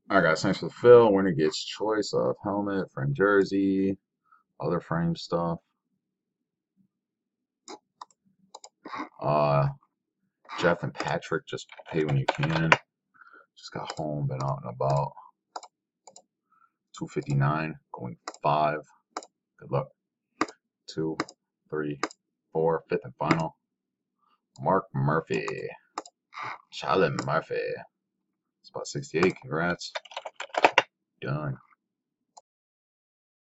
Alright guys, thanks for the fill. Winner gets choice of helmet, frame jersey, other frame stuff. Uh Jeff and Patrick, just pay when you can. Just got home, been out and about. 259, going 5. Good luck. 2, 3, 4, fifth and final. Mark Murphy. Charlie Murphy. It's about 68. Congrats. Done.